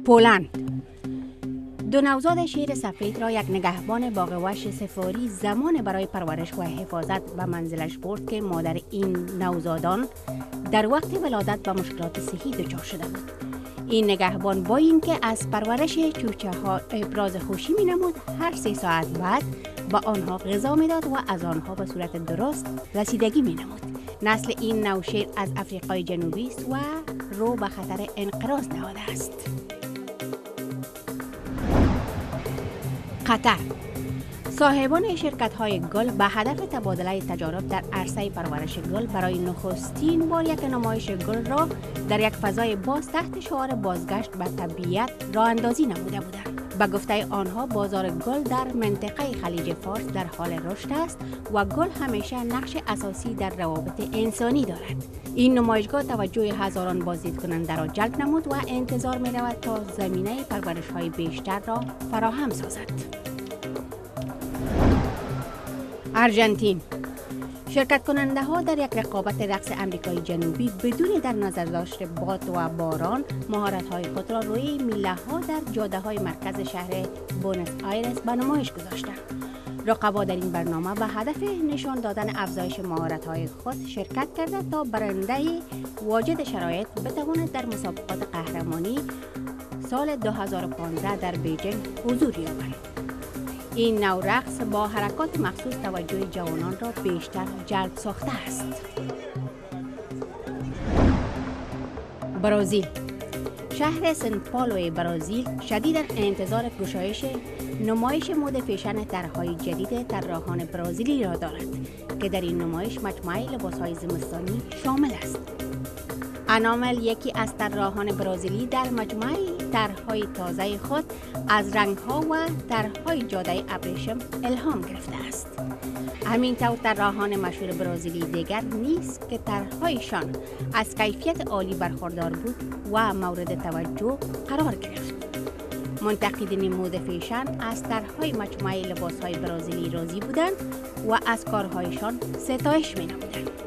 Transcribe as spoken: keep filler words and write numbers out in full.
پولند. دو نوزاد شیر سفید را یک نگهبان باغ‌وحش سفاری زمان برای پرورش و حفاظت به منزلش برد که مادر این نوزادان در وقت ولادت به مشکلات صحی دچار شده بود. این نگهبان با اینکه از پرورش چوچه ها ابراز خوشی می نمود، هر سه ساعت بعد با آنها غذا می داد و از آنها به صورت درست رسیدگی می نمود. نسل این نوع شیر از افریقای جنوبی است و رو به خطر انقراض نهاده است. قطر. صاحبان شرکت‌های گل به هدف تبادله تجارب در عرصه پرورش گل برای نخستین بار یک نمایش گل را در یک فضای باز تحت شعار بازگشت به طبیعت راه اندازی نموده بودند. به گفته آنها بازار گل در منطقه خلیج فارس در حال رشد است و گل همیشه نقش اساسی در روابط انسانی دارد. این نمایشگاه توجه هزاران بازدید کننده را جلب نمود و انتظار می رود تا زمینه پرورش‌های بیشتر را فراهم سازد. ارژانتین. شرکت کننده ها در یک رقابت رقص امریکای جنوبی بدون در نظر داشت باد و باران مهارت های خود را روی میله ها در جاده های مرکز شهر بونس آیرس به نمایش گذاشتند. رقبا در این برنامه به هدف نشان دادن افزایش مهارت های خود شرکت کرده تا برنده واجد شرایط بتواند در مسابقات قهرمانی سال دو هزار و پانزده در بیجینگ حضور یابد. این نوع رقص با حرکات مخصوص توجه جوانان را بیشتر جلب ساخته است. برزیل. شهر سن پائولو برزیل شدید در انتظار گشایش نمایش مد فیشن طرح‌های جدید طراحان برزیلی را دارد که در این نمایش مجموعه لباس‌های زمستانی شامل است. انامل یکی از طراحان برزیلی در مجموعه طرح‌های تازه خود از رنگ‌ها و طرح‌های جاده ابریشم الهام گرفته است. همینطور طراحان مشهور برزیلی دیگر نیز که طرح‌هایشان از کیفیت عالی برخوردار بود و مورد توجه قرار گرفت. منتقدین مد فیشن از طرح‌های مجموعه لباس‌های برزیلی راضی بودند و از کارهایشان ستایش می‌نمودند.